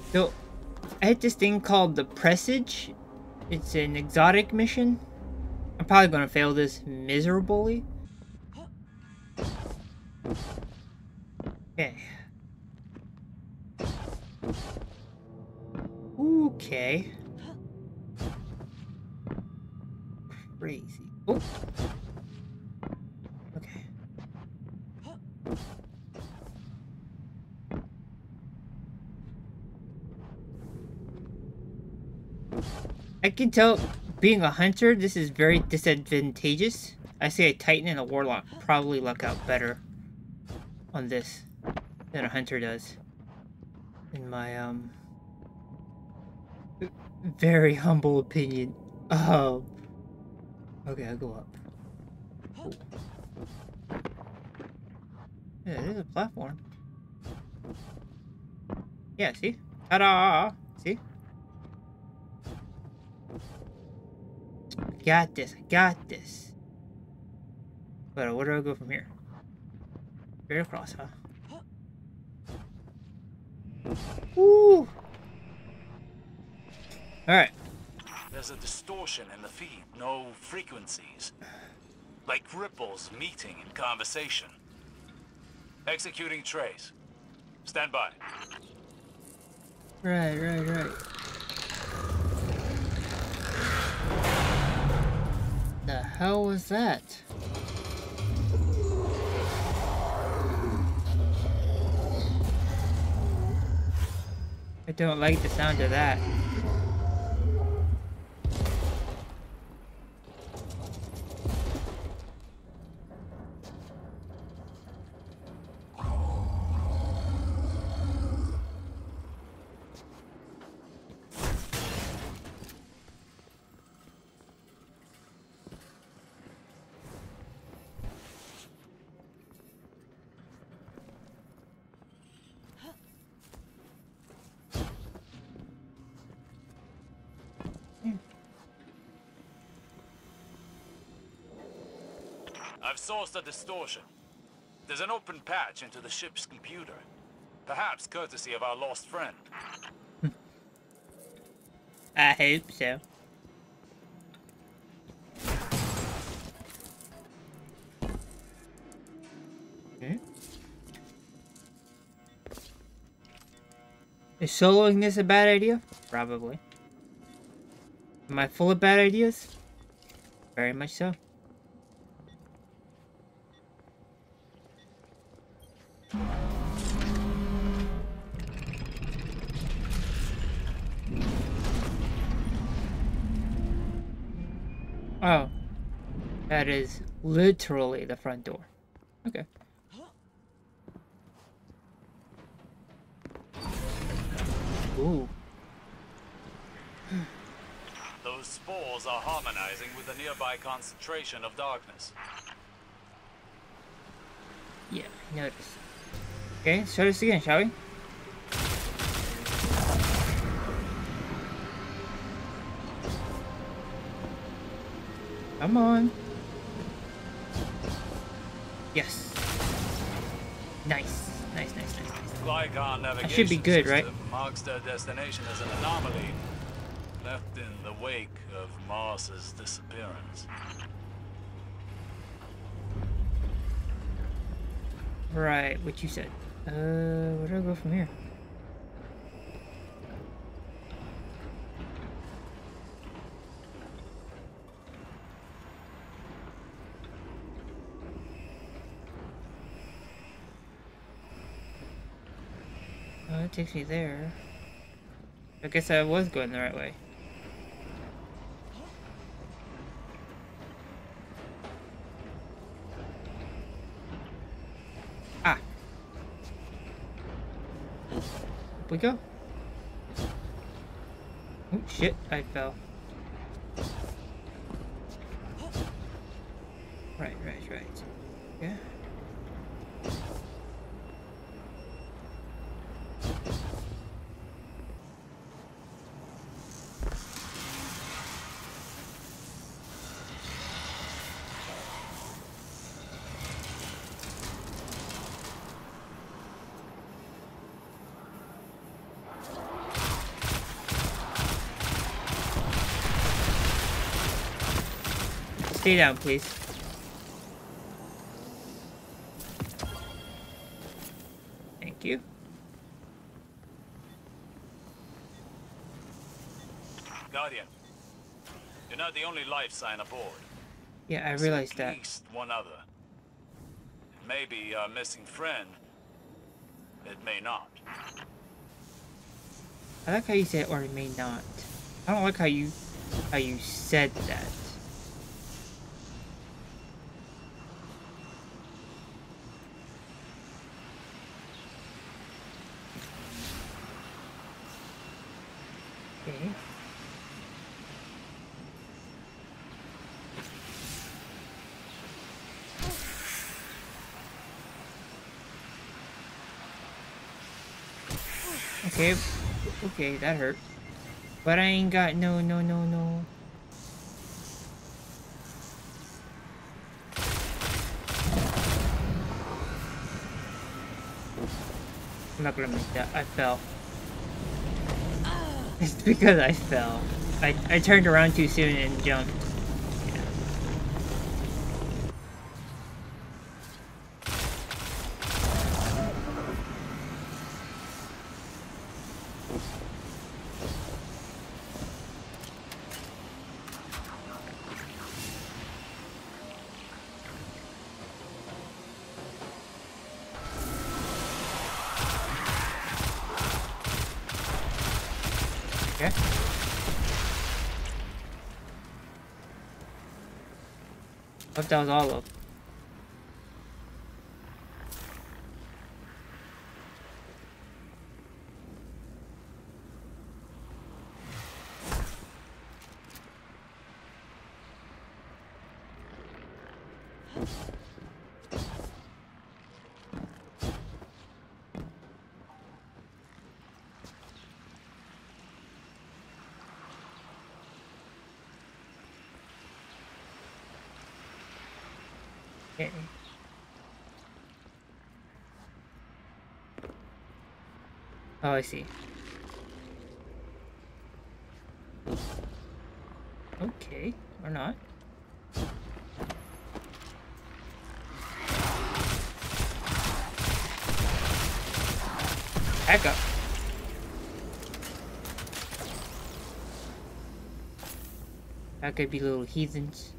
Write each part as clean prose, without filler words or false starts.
So, I hit this thing called the Presage. It's an exotic mission. I'm probably gonna fail this miserably. Okay. Okay. Crazy. Oh. Okay. I can tell, being a hunter, this is very disadvantageous. I say a Titan and a Warlock probably luck out better on this than a hunter does. In my, very humble opinion. Oh. Okay, I'll go up. Ooh. Yeah, there's a platform. Yeah, see? Ta-da! See? I got this, I got this. But where do I go from here? Straight across, huh? Woo! Alright. There's a distortion in the feed, no frequencies. Like ripples meeting in conversation. Executing trace. Stand by. Right. The hell was that? I don't like the sound of that. I've sourced a distortion. There's an open patch into the ship's computer. Perhaps courtesy of our lost friend. I hope so. Is soloing this a bad idea? Probably. Am I full of bad ideas? Very much so. Oh. That is literally the front door. Okay. Ooh. Those spores are harmonizing with the nearby concentration of darkness. Yeah, I noticed. Okay, let's try this again, shall we? Come on. Yes. Nice. Nice. Glycon navigation That should be good, right? system marks their destination as an anomaly, left in the wake of Mars's disappearance. Right, what you said. Where do I go from here? Oh, it takes me there. I guess I was going the right way. Ah. Up we go. Oh shit, I fell. Right. Yeah. stay down, please. Thank you. Guardian, you're not the only life sign aboard. Yeah, I realized At that. least one other. It may be our missing friend. It may not. I like how you said or it may not. I don't like how you said that. Okay. Okay, okay, that hurt. But I ain't got no. I'm not gonna make that. I fell. It's because I fell. I turned around too soon and jumped. Okay. Hope that was all of. Okay. Oh, I see. Okay, or not. Back up. That could be little heathens.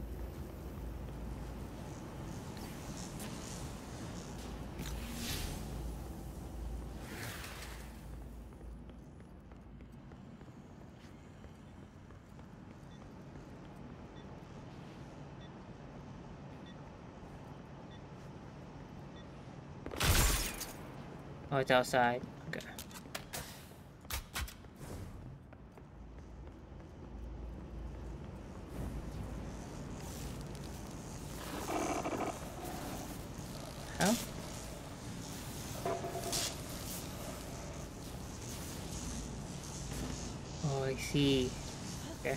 Oh, it's outside. Okay. How? Oh, I see. Okay.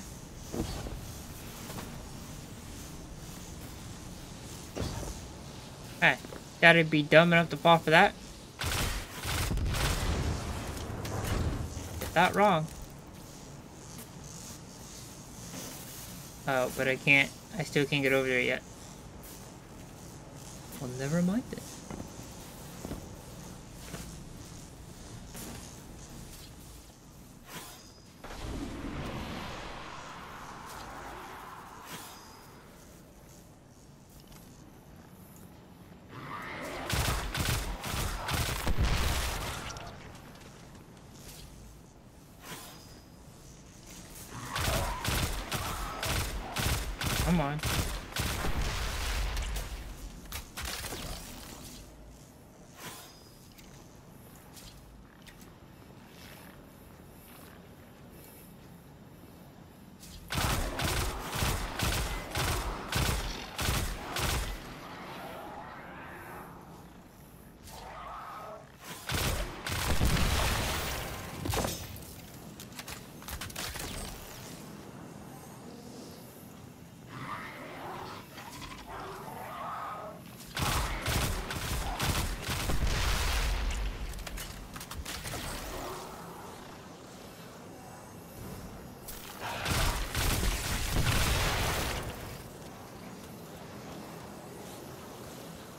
Alright. Gotta be dumb enough to fall for that. Get that wrong. Oh, but I can't. I still can't get over there yet. Well, never mind it. Come on.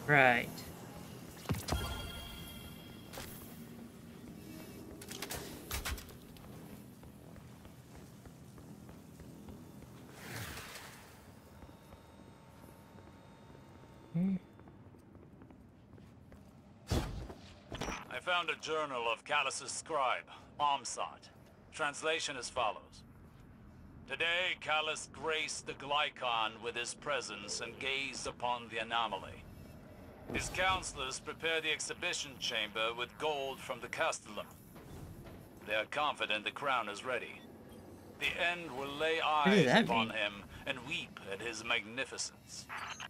Right. I found a journal of Callus's scribe, Armsat. Translation as follows. Today, Callus graced the Glykon with his presence and gazed upon the anomaly. His counselors prepare the exhibition chamber with gold from the Castellum. They are confident the crown is ready. The end will lay eyes upon him and weep at his magnificence.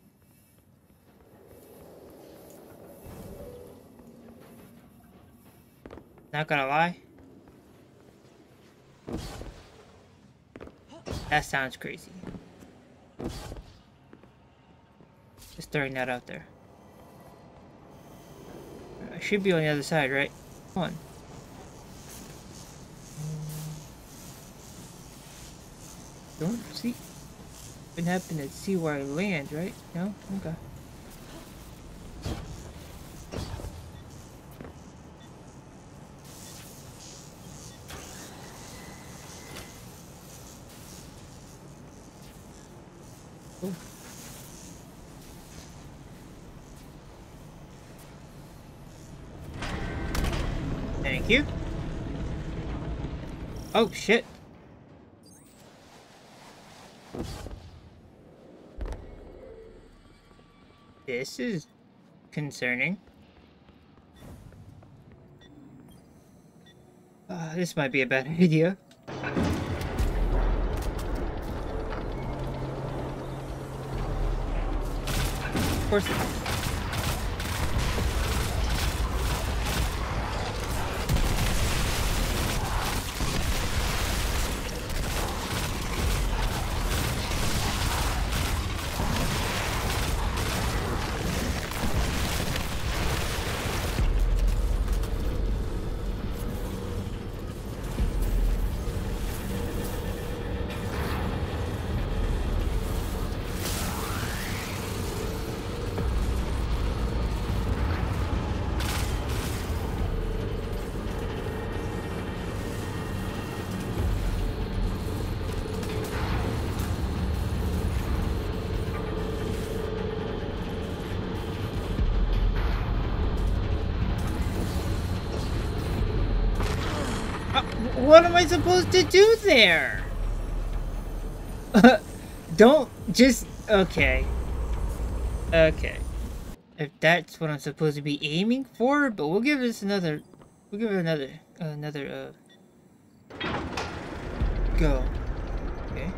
Not gonna lie. That sounds crazy. Just throwing that out there. I should be on the other side, right? Come on. Don't see. Wouldn't happen to see where I land, right? No? Okay. Oh. Thank you. Oh, shit. This is concerning. This might be a bad idea. Of course. What am I supposed to do there? Don't just... Okay. Okay. If that's what I'm supposed to be aiming for, but we'll give this another... We'll give it another go. Okay.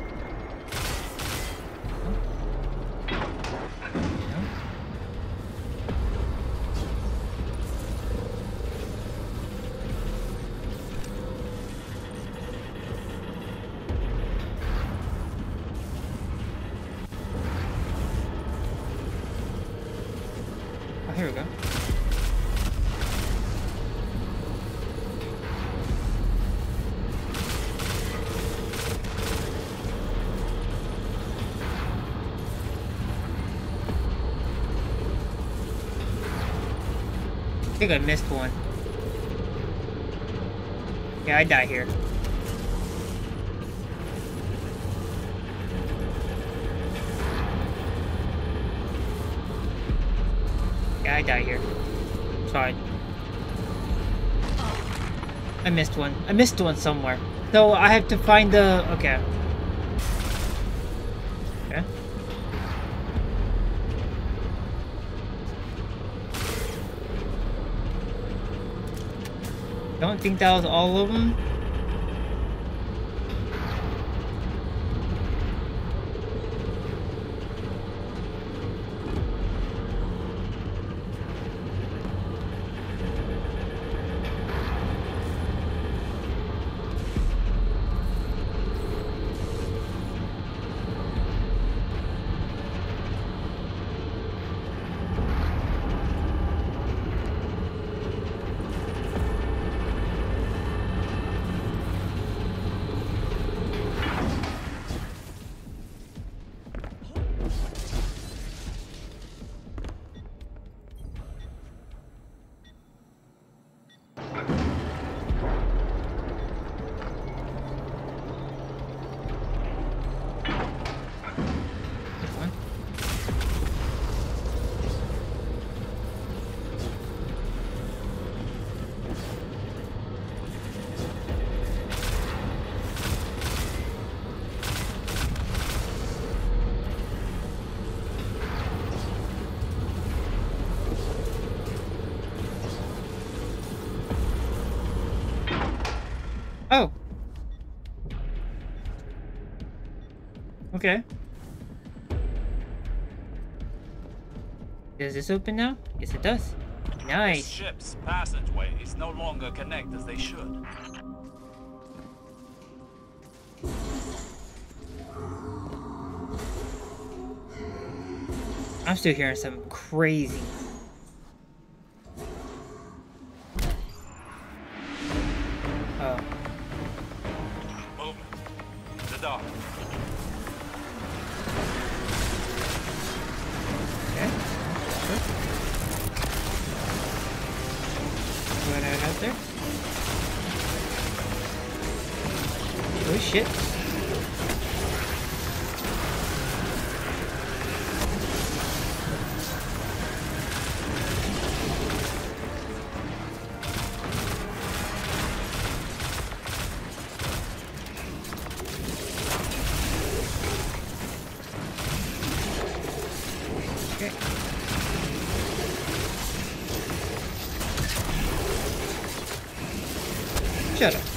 Here we go. I think I missed one. Yeah, I die here. Yeah, I die here. Sorry. I missed one. I missed one somewhere. So I have to find the... Okay. Okay. Don't think that was all of them. Oh. Okay. Does this open now? Yes, it does. Nice. This ship's passageways no longer connect as they should. I'm still hearing something crazy. Oh. Movement. The dock. Okay. Going out there. Oh shit. Okay. Shut up.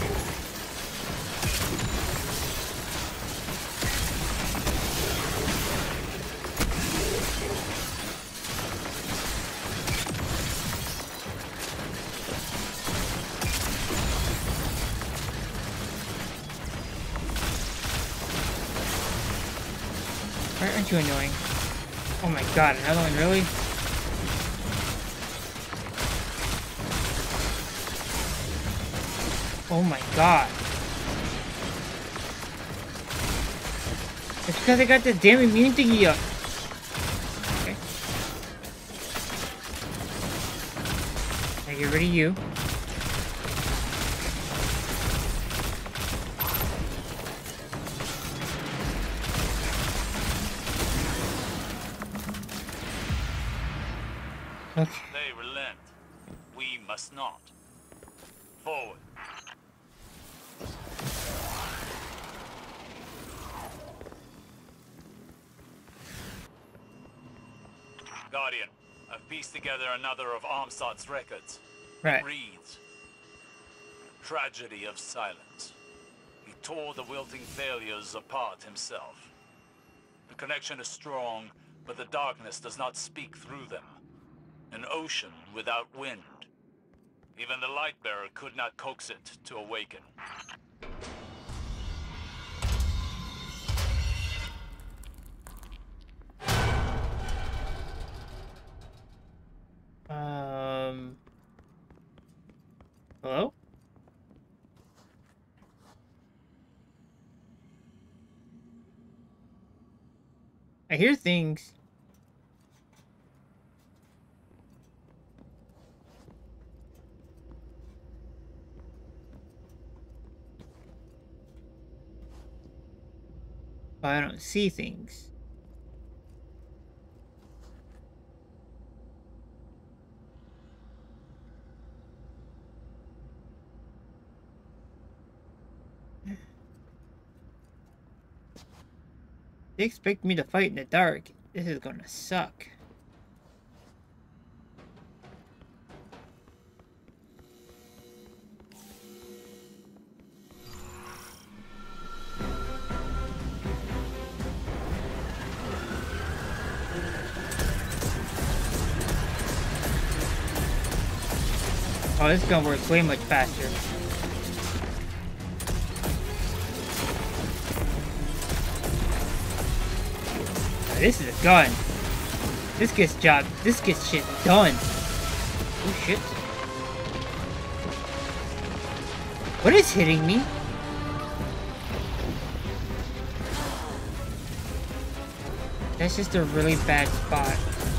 Why aren't you annoying? Oh my god, another one, really? Oh my god. It's because I got the damn immune thingy up. Okay. Now get rid of you. Okay. They relent. We must not. Forward. Guardian, I've pieced together another of Armsat's records. Right. It reads, Tragedy of Silence. He tore the wilting failures apart himself. The connection is strong, but the darkness does not speak through them. An ocean without wind. Even the Lightbearer could not coax it to awaken. Hello? I hear things. But I don't see things. They expect me to fight in the dark. This is gonna suck. Oh, this is gonna work way much faster. This is a gun. This gets shit done. Oh shit. What is hitting me? That's just a really bad spot.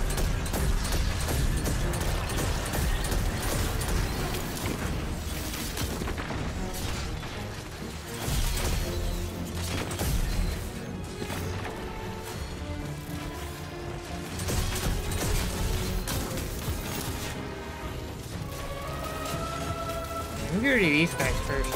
Let me get rid of these guys first.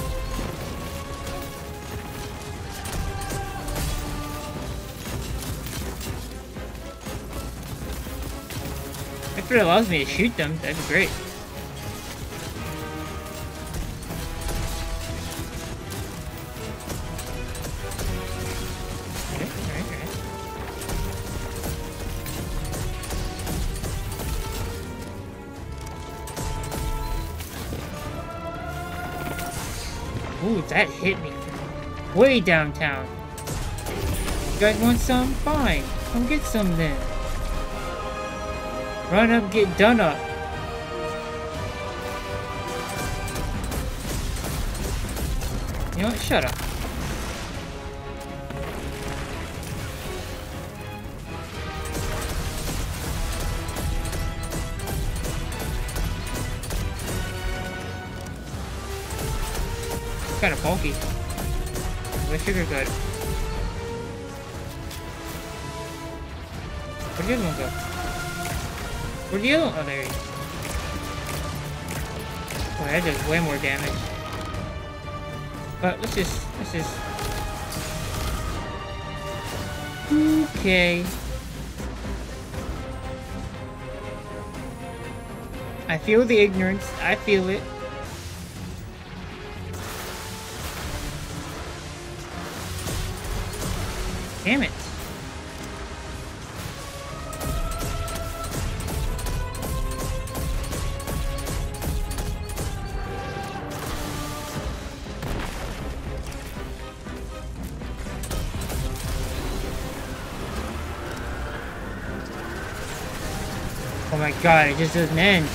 If it allows me to shoot them, that'd be great. Ooh, that hit me from way downtown. You guys want some? Fine. Come get some then. Run up, get done up. You know what? Shut up. It's kind of bulky. My sugar good. Where'd the other one go? Where'd the other one? Oh, there he is. Oh, that does way more damage. But let's just... Okay. I feel the ignorance. I feel it. Damn it. Oh my god, it just doesn't end.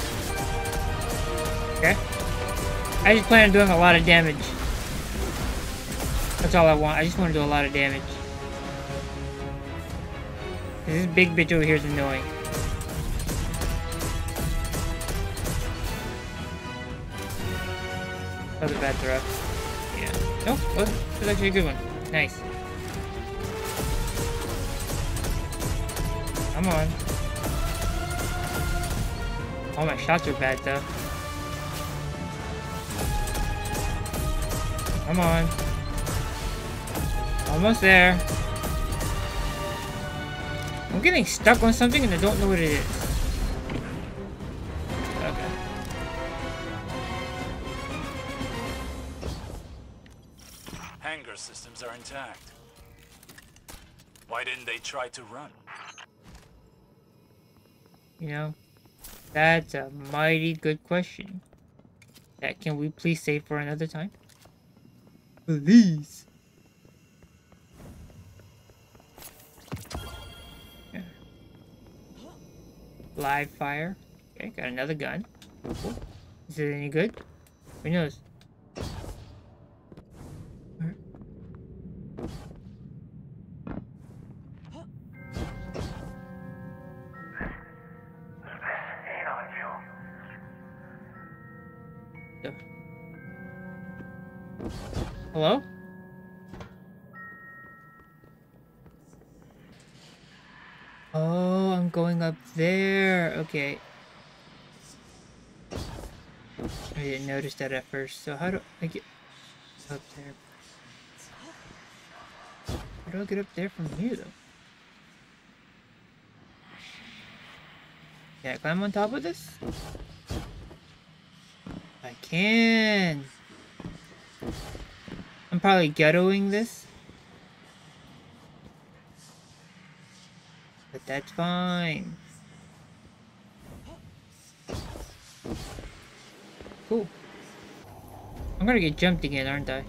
Okay. I just plan on doing a lot of damage. That's all I want. I just want to do a lot of damage. This big bitch over here is annoying. That was a bad throw. Yeah. Nope. Oh, that was actually a good one. Nice. Come on. All my shots are bad though. Come on. Almost there. I'm getting stuck on something and I don't know what it is. Okay. Hangar systems are intact. Why didn't they try to run? You know, that's a mighty good question. That can we please save for another time? Please. Yeah. Live fire. Okay, got another gun. Cool. Is it any good? Who knows? Hello? Oh, I'm going up there. Okay. I didn't notice that at first. So how do I get up there? How do I get up there from here, though? Can I climb on top of this? I can. I'm probably ghettoing this. But that's fine. Cool. I'm gonna get jumped again, aren't I?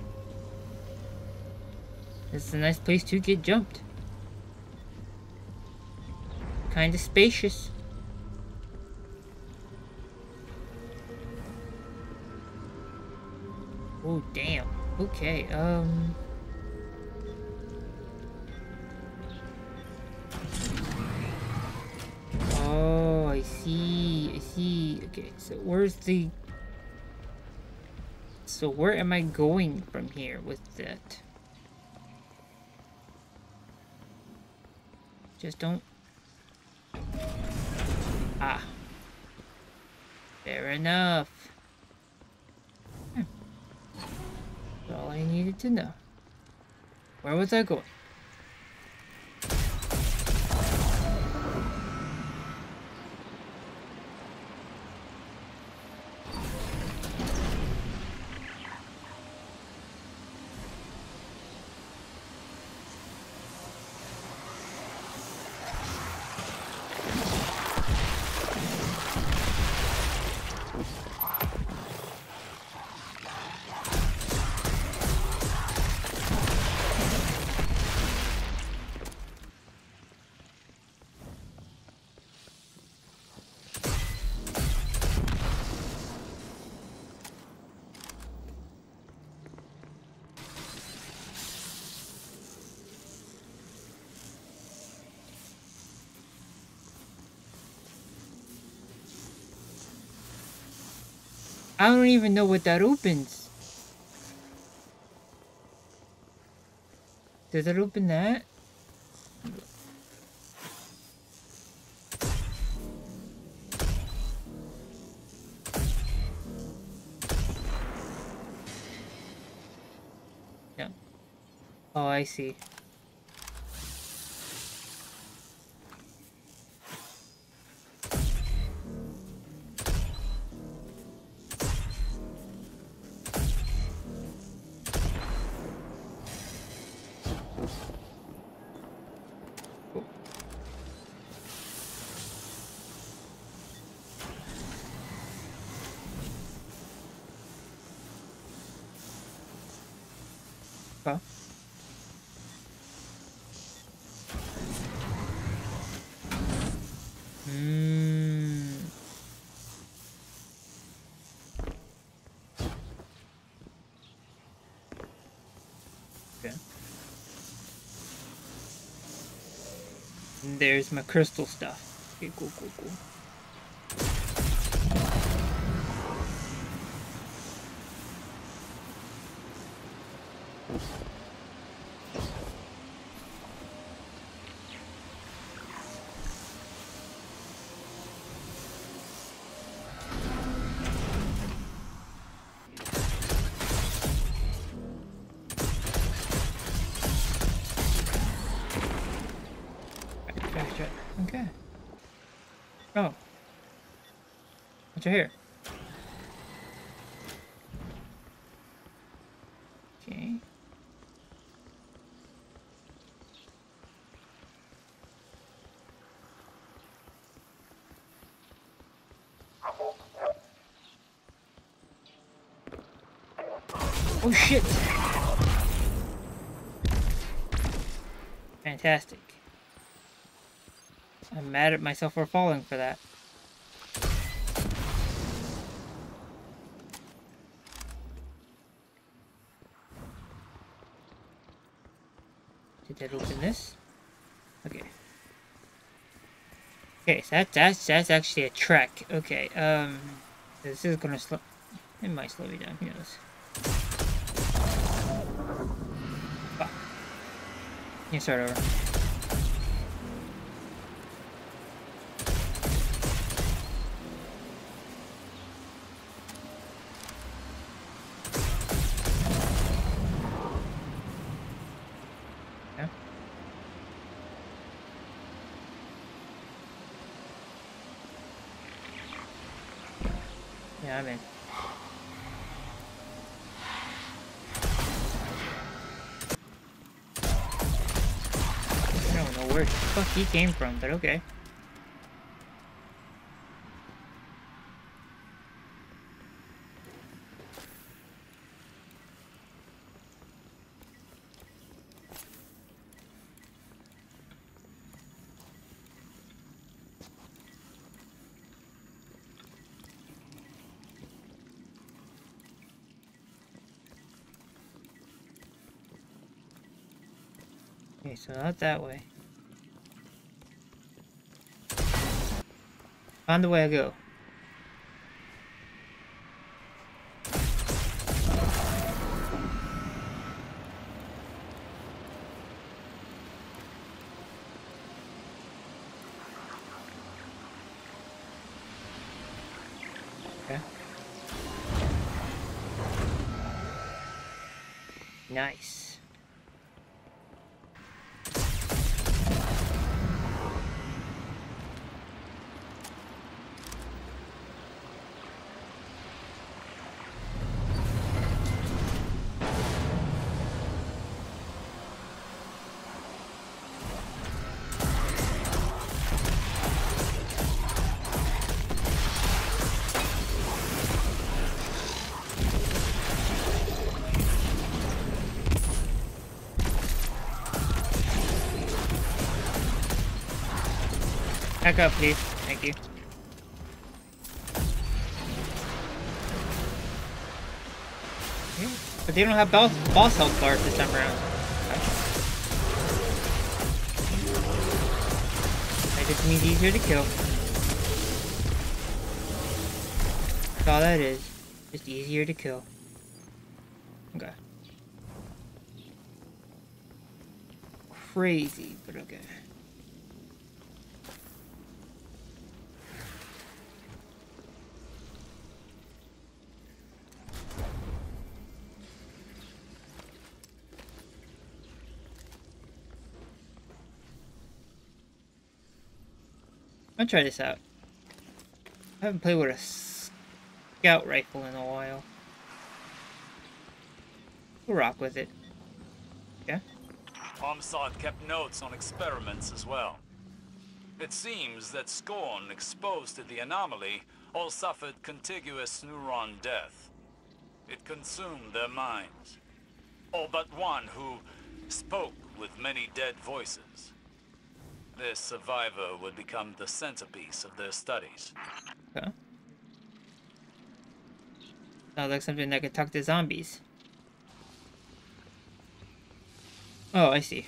This is a nice place to get jumped. Kinda spacious. Oh, damn. Okay, Oh, I see. Okay, so where's the... So where am I going from here with that? Just don't... Ah. Fair enough. That's all I needed to know. Where was I going? I don't even know what that opens. Does it open that? No. Oh, I see. Huh? Okay. And there's my crystal stuff. Okay, cool, cool, cool. Okay. Oh. What's right here? Okay. Oh shit! Fantastic. I'm mad at myself for falling for that. Did that open this? Okay. Okay, so that's actually a trek. Okay, this is gonna slow. It might slow me down. Who knows? Fuck. You start over. Yeah. Yeah, I'm in. I don't know where the fuck he came from, but okay. Okay, so not that way. On the way I go. Okay. Nice. Back up, please. Thank you. Okay. But they don't have boss health bars this time around. That just means easier to kill. That's all that is. Just easier to kill. Okay. Crazy, but okay. I'll try this out. I haven't played with a scout rifle in a while. We'll rock with it. Yeah? Omsat kept notes on experiments as well. It seems that Scorn exposed to the anomaly all suffered contiguous neuron death. It consumed their minds. All but one who spoke with many dead voices. This survivor would become the centerpiece of their studies. Okay. Sounds like something that could talk to zombies. Oh, I see.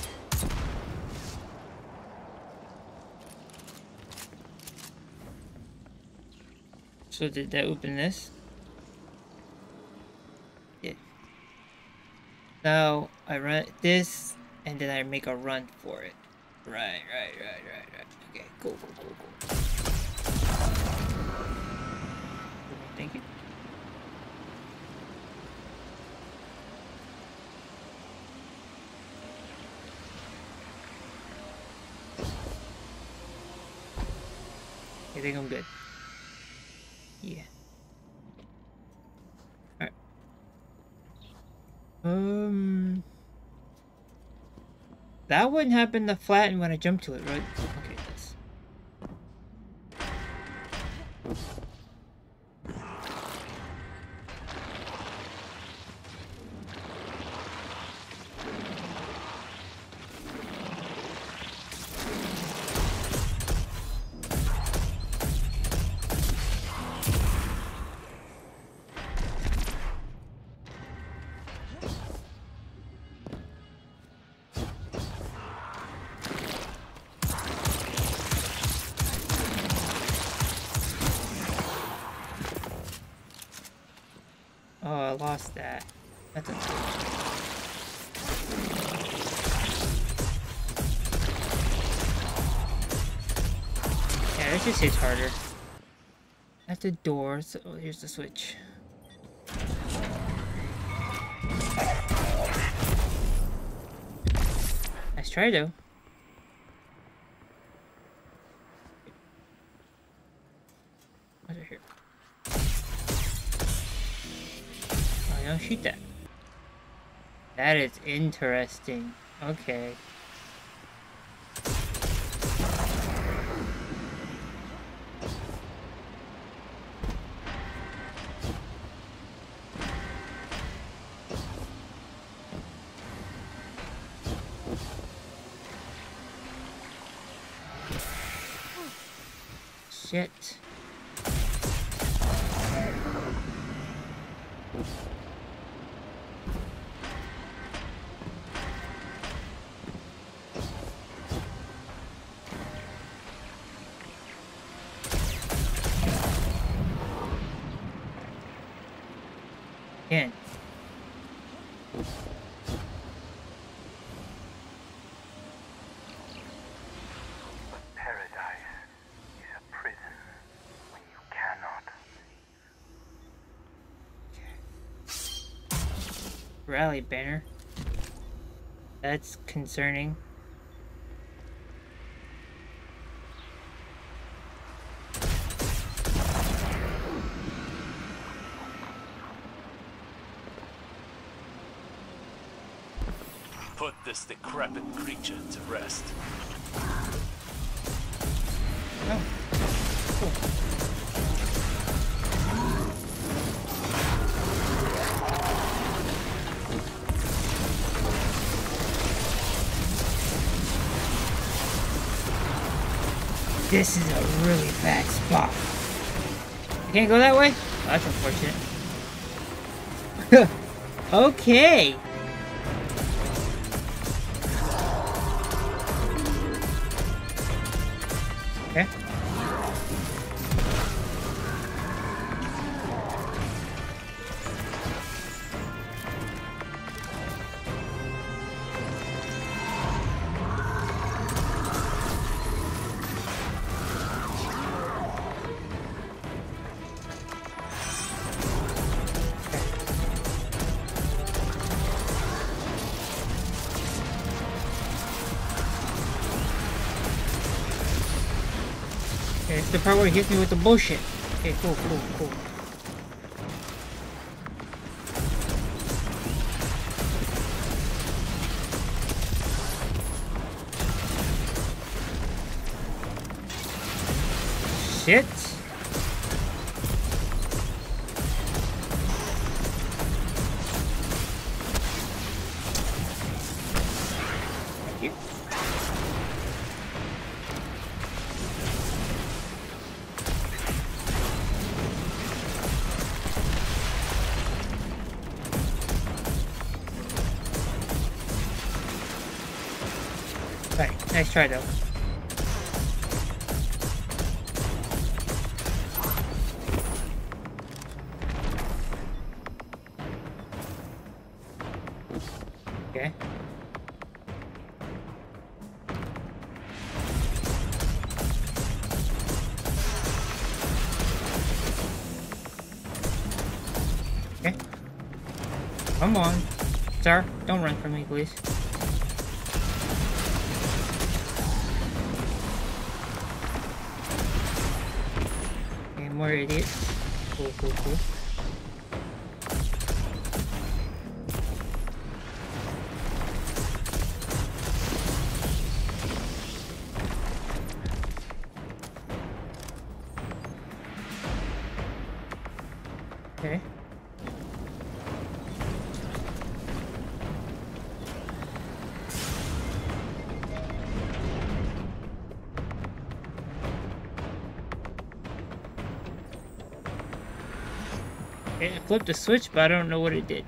So did that open this? Yeah. Now I run this, and then I make a run for it. Right. Okay, go. Thank you. I think I'm good. Yeah. Alright. That wouldn't happen to flatten when I jump to it, right? Okay, this. Oh, I lost that. That's unfortunate. Yeah, this just hits harder. At the door, so here's the switch. Nice try though. What's right here? Oh, don't shoot that. That is interesting. Okay. Shit. Again. Rally banner. That's concerning. Put this decrepit creature to rest. Oh, cool. This is a really bad spot. I can't go that way? Oh, that's unfortunate. Okay. Okay. the part where he hits me with the bullshit. Okay, cool. Shit. Thank you. Right, nice try though. Okay. Okay. Come on. Sir, don't run from me, please. Okay, more idiots. Cool. Okay. Okay, I flipped the switch, but I don't know what it did.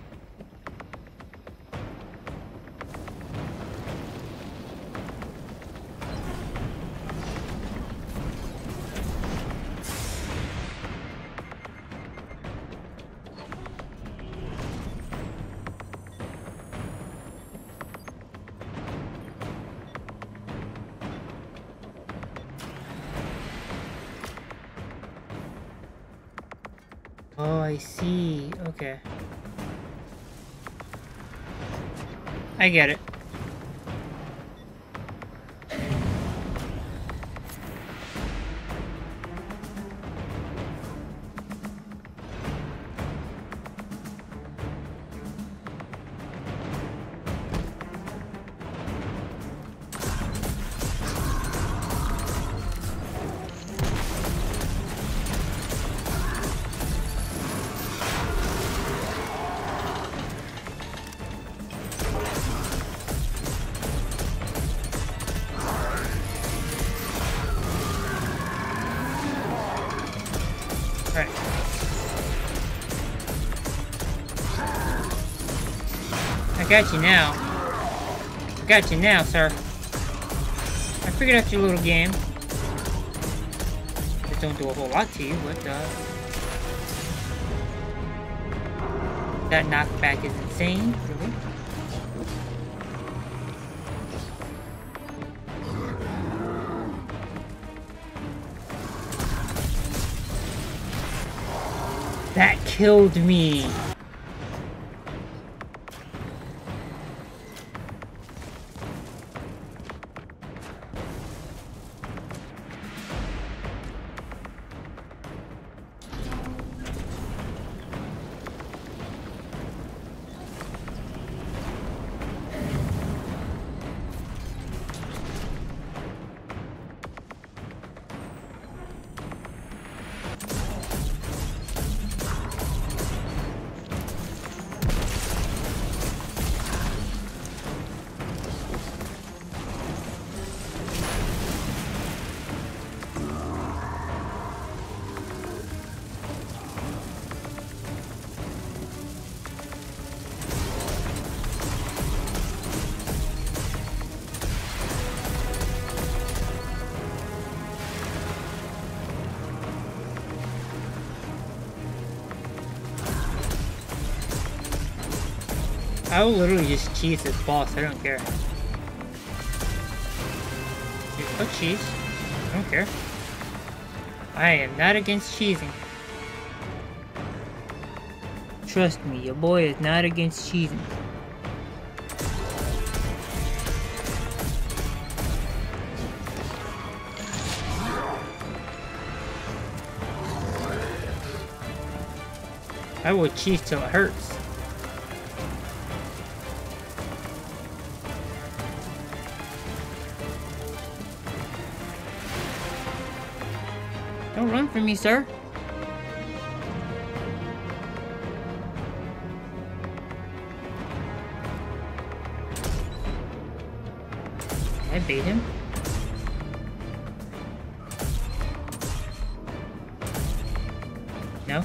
Oh, I see. Okay. I get it. Right. I got you now. I got you now, sir. I figured out your little game. It don't do a whole lot to you, but that knockback is insane, really. That killed me. I will literally just cheese this boss, I don't care. Dude, cheese. I don't care. I am not against cheesing. Trust me, your boy is not against cheesing. I will cheese till it hurts. Don't run from me, sir. I bait him. No?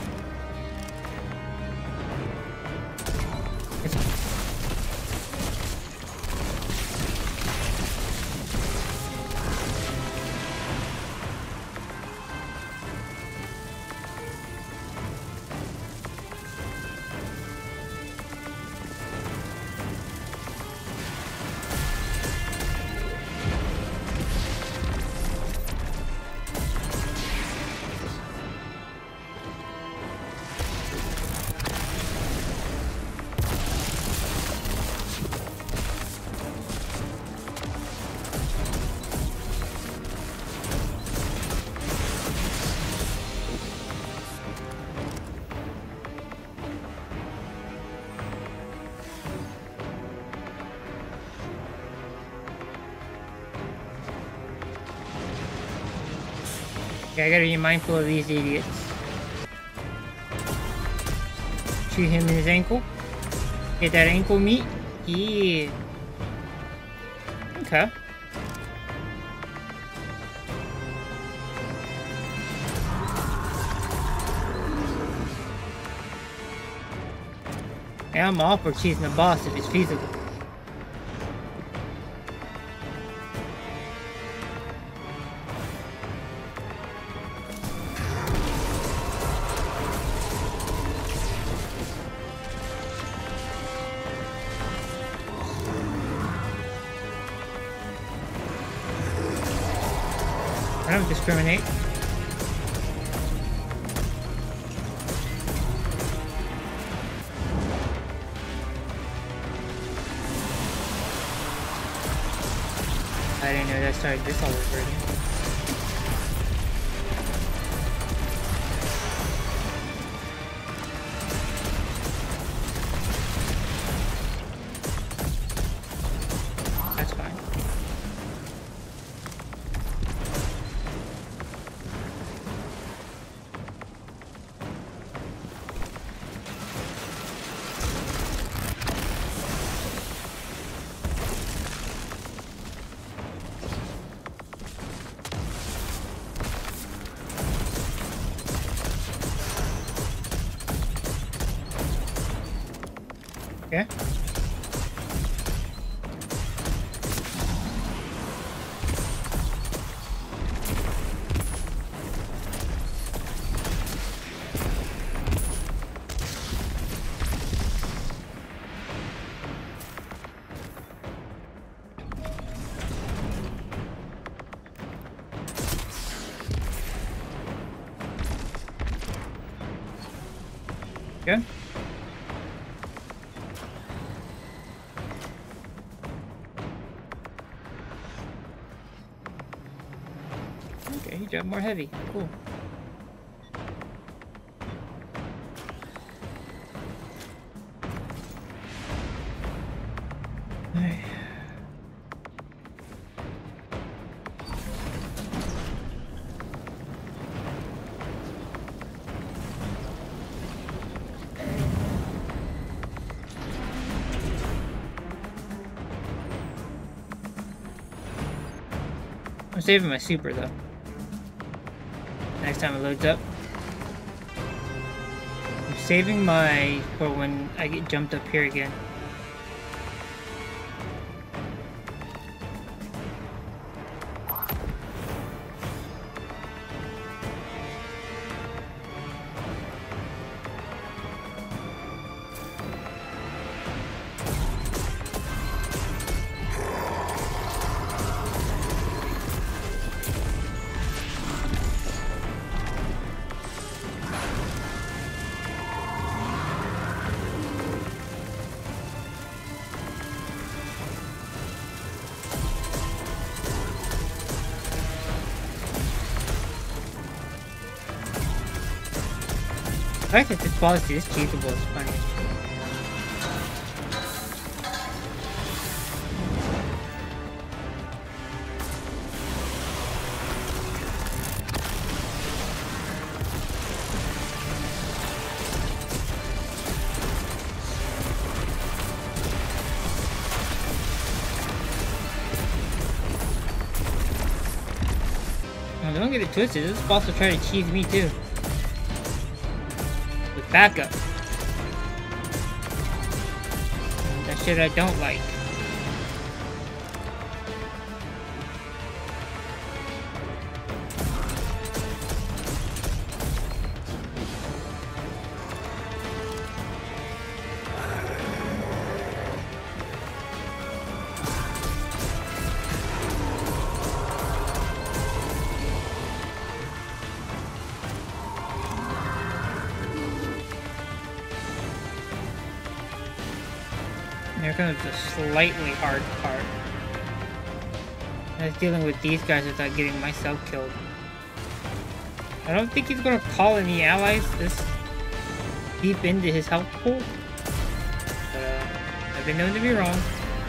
Okay, I gotta be mindful of these idiots. Shoot him in his ankle. Get that ankle meat. Yeah. Okay. Yeah, I'm all for cheesing the boss if it's feasible. I don't discriminate. I didn't know that started this all over again. That's fine. Okay. Okay. Okay, he dropped more heavy. Cool. Alright. I'm saving my super though. Next time it loads up. I'm saving my for when I get jumped up here again. fact that this policy is cheatable is funny. Don't get it twisted, this boss will try to cheese me too. With backup. That shit I don't like. Here comes the slightly hard part. I was dealing with these guys without getting myself killed. I don't think he's gonna call any allies this deep into his health pool. But, I've been known to be wrong.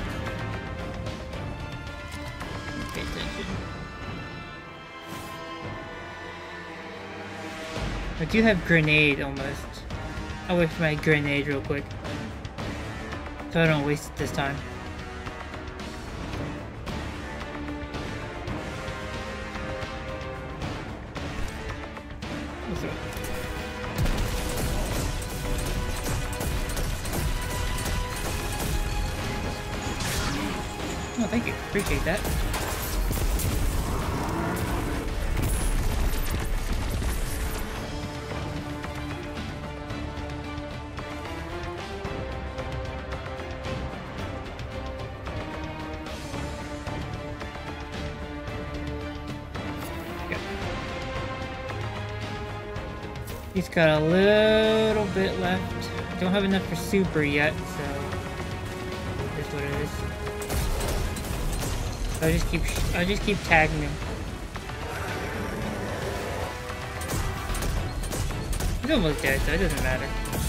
Pay attention. I do have grenade almost. I'll wait for my grenade real quick, so I don't waste it this time. Oh, thank you. Appreciate that. He's got a little bit left. Don't have enough for super yet, so that's what it is. I'll just keep tagging him. He's almost dead, so it doesn't matter.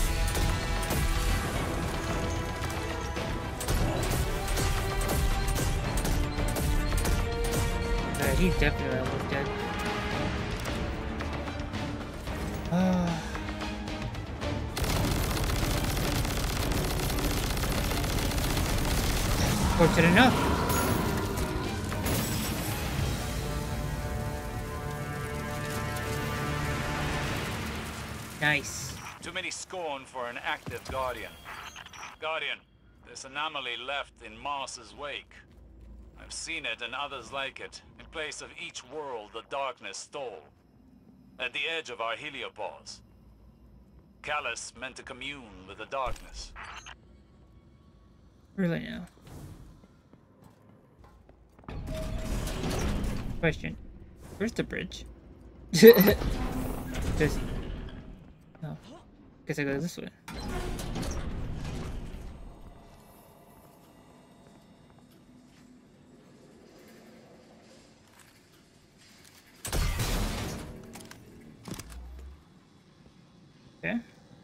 He's definitely almost dead. Fortunate enough. Nice. Too many scorn for an active Guardian. Guardian, this anomaly left in Mars's wake. I've seen it and others like it. In place of each world the darkness stole. At the edge of our heliopause. Callus meant to commune with the darkness. Really now. Question. Where's the bridge? Just... Oh. Guess I go this way. Okay.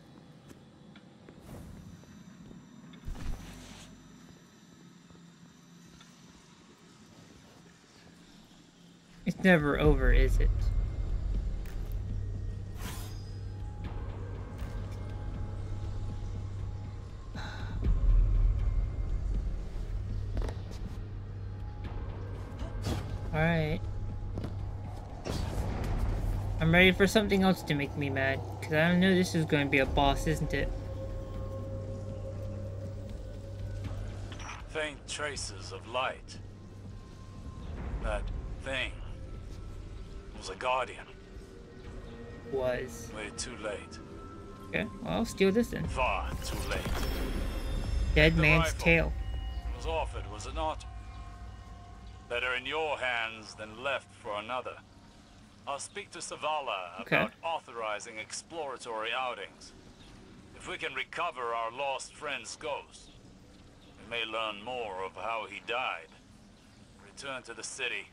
It's never over, is it? Alright. I'm ready for something else to make me mad, because I know this is going to be a boss, isn't it? Faint traces of light. That thing was a Guardian. Was. Way too late. Okay, well, I'll steal this then. Far too late. Dead The man's rifle tail. was offered, was it not? Better in your hands than left for another. I'll speak to Zavala about authorizing exploratory outings. If we can recover our lost friend's ghost, we may learn more of how he died. Return to the city.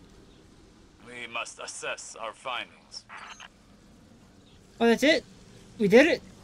We must assess our findings. Oh, that's it? We did it!